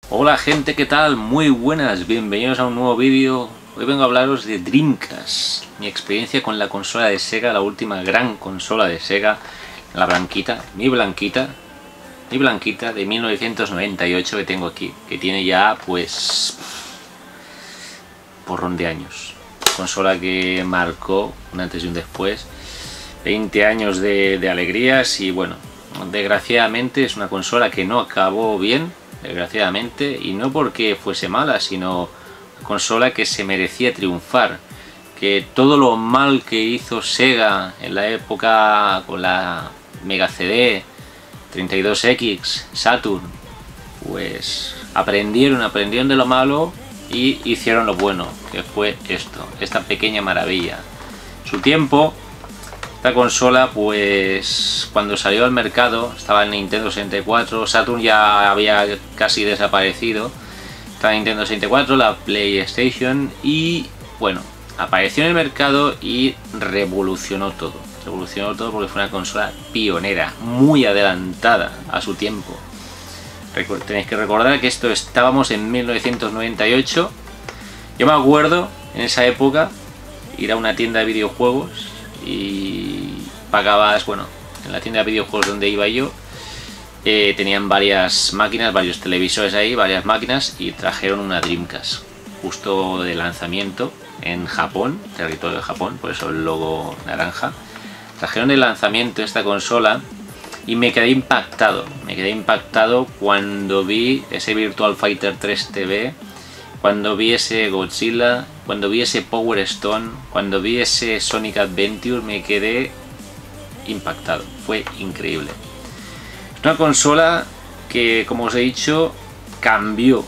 Hola gente, ¿qué tal? Muy buenas, bienvenidos a un nuevo vídeo. Hoy vengo a hablaros de Dreamcast, mi experiencia con la consola de Sega, la última gran consola de Sega, la blanquita, mi blanquita de 1998 que tengo aquí, que tiene ya pues porrón de años. Consola que marcó un antes y un después, 20 años de alegrías y bueno, desgraciadamente es una consola que no acabó bien. Desgraciadamente, y no porque fuese mala, sino una consola que se merecía triunfar, que todo lo mal que hizo Sega en la época con la Mega CD, 32X, Saturn, pues aprendieron de lo malo y hicieron lo bueno, que fue esta pequeña maravilla. Su tiempo, esta consola, pues cuando salió al mercado estaba el Nintendo 64, Saturn ya había casi desaparecido, estaba Nintendo 64, la PlayStation y bueno, apareció en el mercado y revolucionó todo porque fue una consola pionera, muy adelantada a su tiempo. Tenéis que recordar que estábamos en 1998, yo me acuerdo en esa época ir a una tienda de videojuegos y pagabas, bueno, en la tienda de videojuegos donde iba yo, tenían varias máquinas, varios televisores ahí, varias máquinas y trajeron una Dreamcast, justo de lanzamiento en Japón, territorio de Japón, por eso el logo naranja. Trajeron de lanzamiento esta consola y me quedé impactado cuando vi ese Virtual Fighter 3 TV, cuando vi ese Godzilla, cuando vi ese Power Stone, cuando vi ese Sonic Adventure, me quedé impactado, fue increíble. Es una consola que, como os he dicho, cambió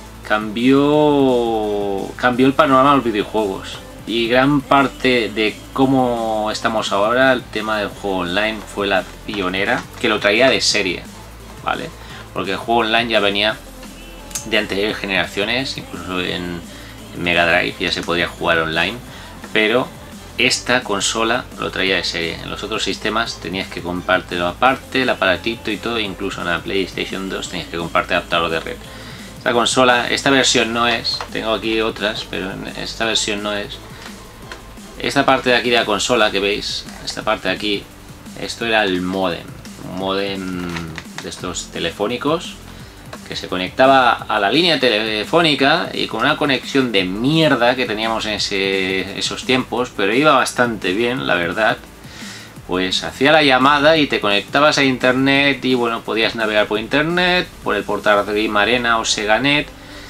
el panorama de los videojuegos y gran parte de cómo estamos ahora, el tema del juego online, fue la pionera que lo traía de serie, ¿vale? Porque el juego online ya venía de anteriores generaciones, incluso en Mega Drive ya se podía jugar online, pero esta consola lo traía de serie. En los otros sistemas tenías que comprártelo aparte, el aparatito y todo, incluso en la PlayStation 2 tenías que comprarte adaptador de red. Esta consola, esta versión no es, tengo aquí otras, pero en esta versión no es. Esta parte de aquí de la consola que veis, esta parte de aquí, esto era el módem, un módem de estos telefónicos que se conectaba a la línea telefónica y con una conexión de mierda que teníamos en esos tiempos, pero iba bastante bien, la verdad. Pues hacía la llamada y te conectabas a internet y bueno, podías navegar por internet, por el portal de Game Arena o Seganet,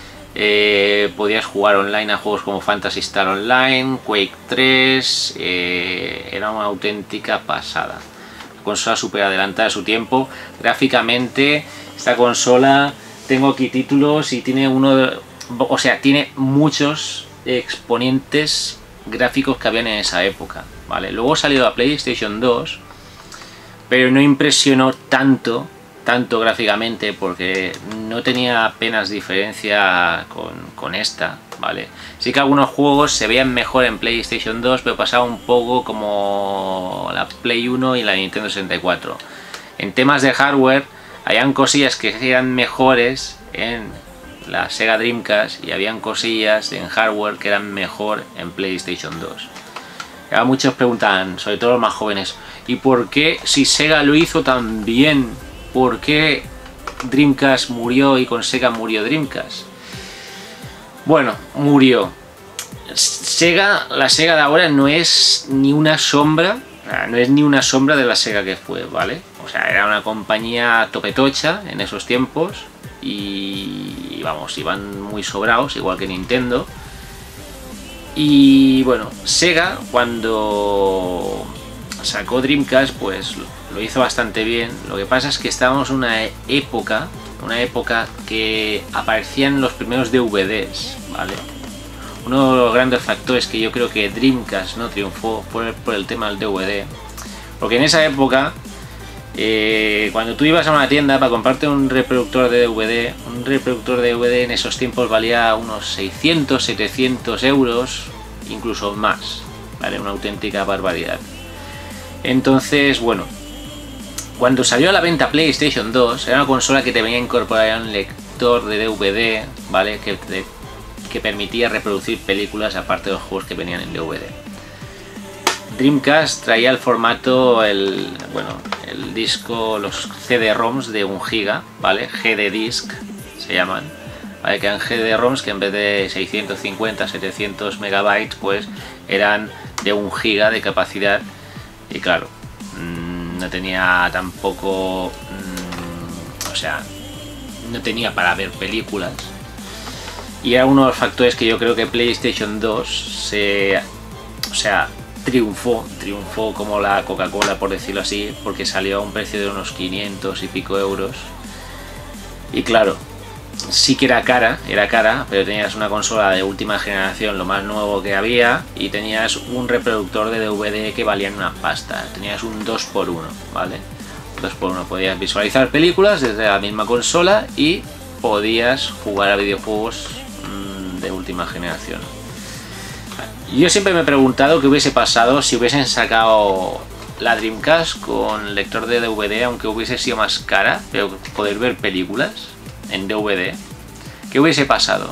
podías jugar online a juegos como Phantasy Star Online, Quake 3, era una auténtica pasada. Consola súper adelantada a su tiempo, gráficamente esta consola, tengo aquí títulos y tiene tiene muchos exponentes gráficos que habían en esa época, ¿vale? Luego salió la PlayStation 2, pero no impresionó tanto gráficamente porque no tenía apenas diferencia con esta, ¿vale? Sí que algunos juegos se veían mejor en PlayStation 2, pero pasaba un poco como la Play 1 y la Nintendo 64. En temas de hardware, habían cosillas que eran mejores en la Sega Dreamcast y habían cosillas en hardware que eran mejor en PlayStation 2. Y ahora muchos preguntan, sobre todo los más jóvenes, ¿y por qué si Sega lo hizo tan bien, por qué Dreamcast murió y con Sega murió Dreamcast? Bueno, murió. La Sega de ahora no es ni una sombra de la Sega que fue, ¿vale? O sea, era una compañía topetocha en esos tiempos y vamos, iban muy sobrados, igual que Nintendo. Y bueno, Sega cuando sacó Dreamcast pues lo hizo bastante bien. Lo que pasa es que estábamos en una época que aparecían los primeros DVDs, ¿vale? Uno de los grandes factores que yo creo que Dreamcast no triunfó por el tema del DVD, porque en esa época cuando tú ibas a una tienda para comprarte un reproductor de DVD, en esos tiempos valía unos 600, 700 euros, incluso más, ¿vale? Una auténtica barbaridad. Entonces, bueno, cuando salió a la venta PlayStation 2, era una consola que te venía incorporada lector de DVD, ¿vale? Que permitía reproducir películas aparte de los juegos que venían en DVD. Dreamcast traía el formato, el disco, los CD-ROMs de 1 GB, ¿vale? GD Disc se llaman, ¿vale? Que eran GD-ROMs que en vez de 650, 700 megabytes, pues eran de 1 GB de capacidad, y claro, no tenía tampoco, o sea, no tenía para ver películas, y era uno de los factores que yo creo que PlayStation 2 triunfó como la Coca-Cola, por decirlo así, porque salió a un precio de unos 500 y pico euros, y claro, sí que era cara, pero tenías una consola de última generación, lo más nuevo que había, y tenías un reproductor de DVD que valían una pasta. Tenías un 2x1, ¿vale? 2x1, podías visualizar películas desde la misma consola y podías jugar a videojuegos de última generación. Yo siempre me he preguntado qué hubiese pasado si hubiesen sacado la Dreamcast con lector de DVD, aunque hubiese sido más cara, pero poder ver películas en DVD. ¿Qué hubiese pasado?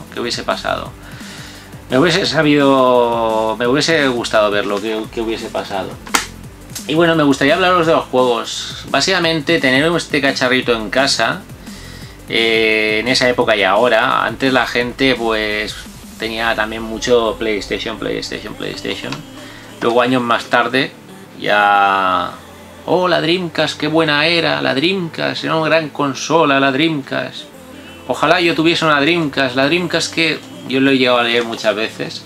Me hubiese gustado verlo, qué hubiese pasado. Y bueno, me gustaría hablaros de los juegos. Básicamente, tener este cacharrito en casa, en esa época y ahora. Antes la gente pues tenía también mucho PlayStation. Luego años más tarde ya... Oh, la Dreamcast, qué buena era la Dreamcast, era una gran consola la Dreamcast. Ojalá yo tuviese una Dreamcast, la Dreamcast que yo lo he llegado a leer muchas veces.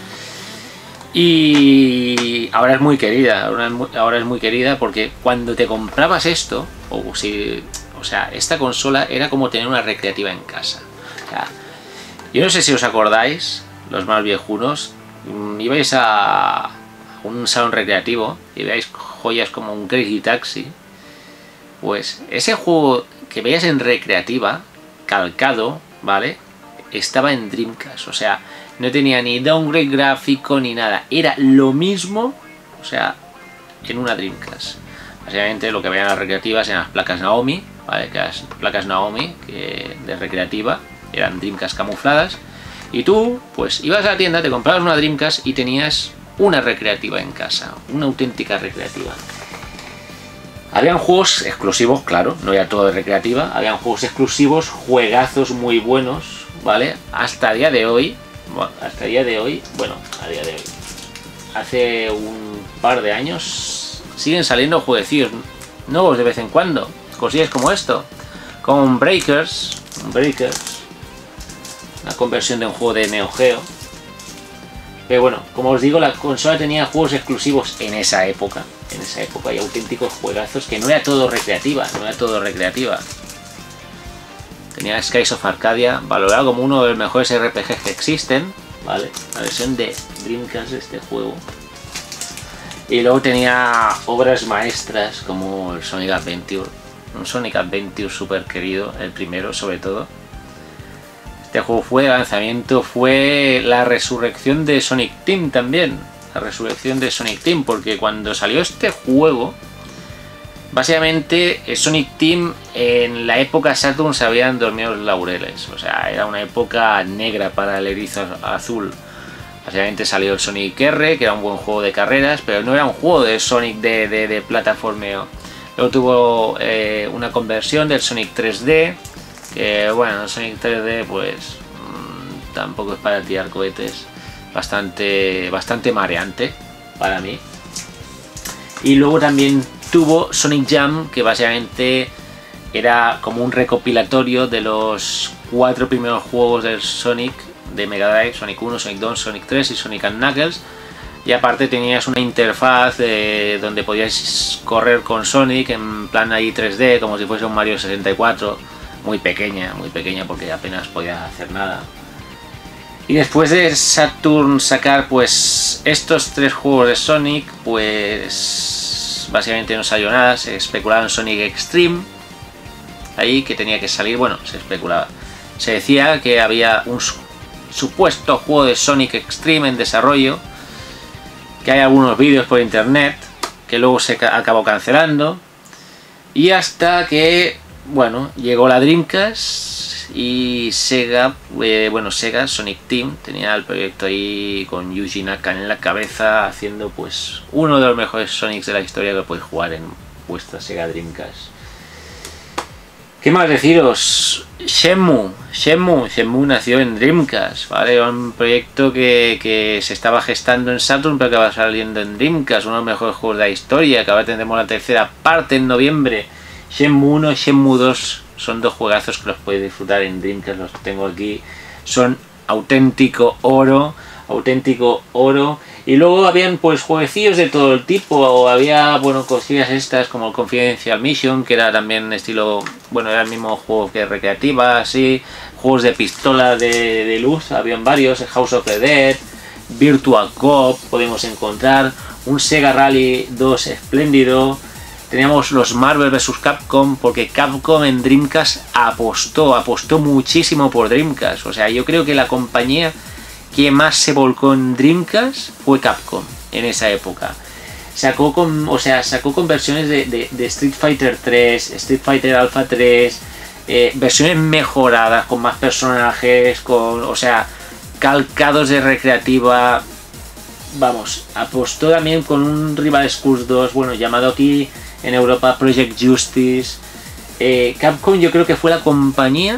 Y ahora es muy querida, ahora es muy querida porque cuando te comprabas esto, o sea, esta consola era como tener una recreativa en casa. O sea, yo no sé si os acordáis, los más viejunos, ibais a un salón recreativo y veáis joyas como un Crazy Taxi, pues ese juego que veías en recreativa, calcado, ¿vale? Estaba en Dreamcast, o sea, no tenía ni downgrade gráfico ni nada, era lo mismo, o sea, en una Dreamcast. Básicamente lo que veían las recreativas eran las placas Naomi, ¿vale? Que las placas Naomi de recreativa eran Dreamcast camufladas, y tú, pues ibas a la tienda, te comprabas una Dreamcast y tenías una recreativa en casa, una auténtica recreativa. Habían juegos exclusivos, claro, no era todo de recreativa, habían juegos exclusivos, juegazos muy buenos, ¿vale? Hasta día de hoy, hace un par de años, siguen saliendo jueguecillos nuevos de vez en cuando, cosillas como esto, como un Breakers, una conversión de un juego de Neo Geo. Pero bueno, como os digo, la consola tenía juegos exclusivos en esa época y auténticos juegazos, que no era todo recreativa, Tenía Skies of Arcadia, valorado como uno de los mejores RPGs que existen, ¿vale? La versión de Dreamcast de este juego. Y luego tenía obras maestras como el Sonic Adventure, un Sonic Adventure súper querido, el primero sobre todo. Este juego fue de lanzamiento, fue la resurrección de Sonic Team también. Porque cuando salió este juego, básicamente Sonic Team en la época Saturn se habían dormido los laureles. O sea, era una época negra para el erizo azul. Básicamente salió el Sonic R, que era un buen juego de carreras, pero no era un juego de Sonic de plataformeo. Luego tuvo una conversión del Sonic 3D. Que bueno, el Sonic 3D pues tampoco es para tirar cohetes, bastante mareante para mí. Y luego también tuvo Sonic Jam, que básicamente era como un recopilatorio de los 4 primeros juegos del Sonic de Mega Drive: Sonic 1, Sonic 2, Sonic 3 y Sonic & Knuckles. Y aparte tenías una interfaz donde podías correr con Sonic en plan ahí 3D, como si fuese un Mario 64. Muy pequeña porque apenas podía hacer nada. Y después de Saturn sacar pues estos 3 juegos de Sonic, pues básicamente no salió nada. Se especulaba en Sonic Extreme, ahí que tenía que salir, bueno, se especulaba. Se decía que había un supuesto juego de Sonic Extreme en desarrollo, que hay algunos vídeos por internet, que luego se acabó cancelando. Y hasta que, bueno, llegó la Dreamcast y Sega, bueno, Sega Sonic Team tenía el proyecto ahí con Yuji Naka en la cabeza, haciendo pues uno de los mejores Sonics de la historia que podéis jugar en vuestra Sega Dreamcast. ¿Qué más deciros? Shenmue nació en Dreamcast, ¿vale? Un proyecto que se estaba gestando en Saturn pero que va saliendo en Dreamcast, uno de los mejores juegos de la historia, que ahora tendremos la tercera parte en noviembre. Shenmue 1 y Shenmue 2 son dos juegazos que los podéis disfrutar en Dreamcast, los tengo aquí, son auténtico oro. Y luego habían pues jueguecillos de todo el tipo, o había, bueno, cosillas estas como el Confidential Mission, que era también estilo, bueno, era el mismo juego que recreativa, así, juegos de pistola de luz, habían varios, House of the Dead, Virtual Cop podemos encontrar, un Sega Rally 2 espléndido. Teníamos los Marvel vs Capcom, porque Capcom en Dreamcast apostó muchísimo por Dreamcast. O sea, yo creo que la compañía que más se volcó en Dreamcast fue Capcom en esa época. Sacó conversiones de Street Fighter 3, Street Fighter Alpha 3, versiones mejoradas, con más personajes, o sea, calcados de recreativa. Vamos, apostó también con un Rival Schools 2, bueno, llamado aquí en Europa Project Justice. Capcom yo creo que fue la compañía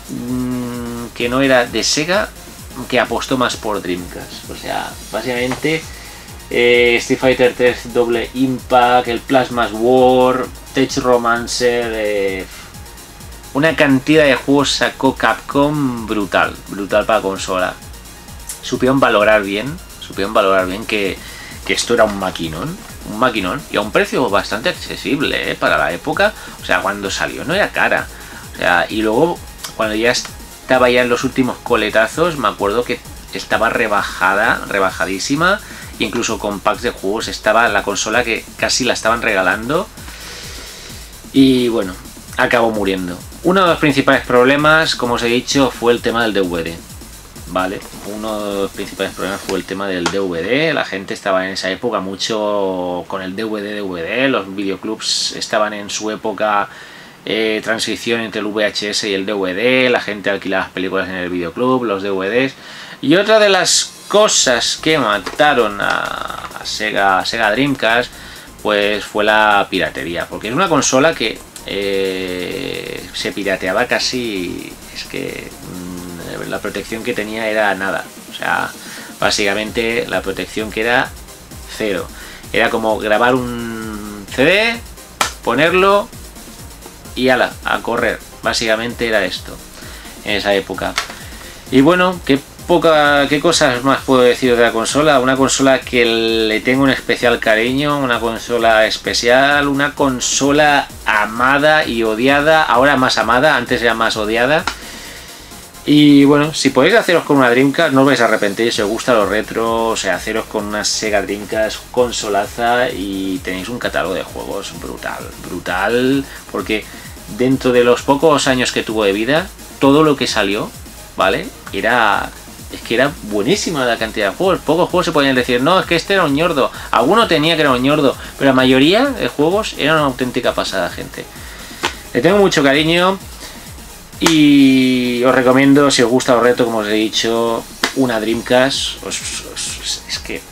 que no era de Sega que apostó más por Dreamcast. O sea, básicamente Street Fighter 3 Double Impact, el Plasma War, Tech Romancer, una cantidad de juegos sacó Capcom brutal para consola. Supieron valorar bien que esto era un maquinón y a un precio bastante accesible para la época. O sea, cuando salió no era cara. O sea, y luego cuando ya estaba ya en los últimos coletazos, me acuerdo que estaba rebajadísima, incluso con packs de juegos estaba la consola que casi la estaban regalando. Y bueno, acabó muriendo. Uno de los principales problemas, como os he dicho, fue el tema del DVD. Vale, uno de los principales problemas fue el tema del DVD. La gente estaba en esa época mucho con el DVD. Los videoclubs estaban en su época transición entre el VHS y el DVD. La gente alquilaba las películas en el videoclub, los DVDs. Y otra de las cosas que mataron a Sega Dreamcast pues fue la piratería, porque es una consola que se pirateaba casi, es que la protección que tenía era nada. O sea, básicamente la protección que era cero. Era como grabar un CD, ponerlo y ala, a correr. Básicamente era esto en esa época. Y bueno, qué cosas más puedo decir de la consola. Una consola que le tengo un especial cariño, una consola especial, una consola amada y odiada, ahora más amada, antes era más odiada. Y bueno, si podéis haceros con una Dreamcast, no os vais a arrepentir. Si os gusta lo retro, o sea, haceros con una Sega Dreamcast consolaza y tenéis un catálogo de juegos brutal, porque dentro de los pocos años que tuvo de vida, todo lo que salió, ¿vale? Es que era buenísima la cantidad de juegos. Pocos juegos se podían decir, no, es que este era un ñordo. Alguno tenía que era un ñordo, pero la mayoría de juegos eran una auténtica pasada, gente. Le tengo mucho cariño. Y os recomiendo, si os gusta el reto, como os he dicho, una Dreamcast. Es que...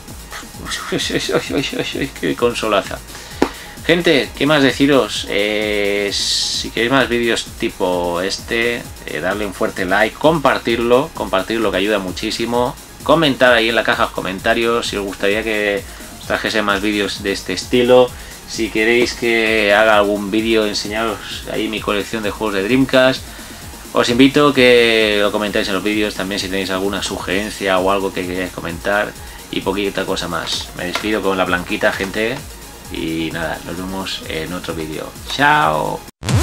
¡Qué consolaza! Gente, ¿qué más deciros? Si queréis más vídeos tipo este, darle un fuerte like, compartirlo que ayuda muchísimo. Comentar ahí en la caja de comentarios si os gustaría que os trajese más vídeos de este estilo. Si queréis que haga algún vídeo, enseñaros ahí mi colección de juegos de Dreamcast. Os invito a que lo comentáis en los vídeos también si tenéis alguna sugerencia o algo que queráis comentar y poquita cosa más. Me despido con la blanquita, gente, y nada, nos vemos en otro vídeo. ¡Chao!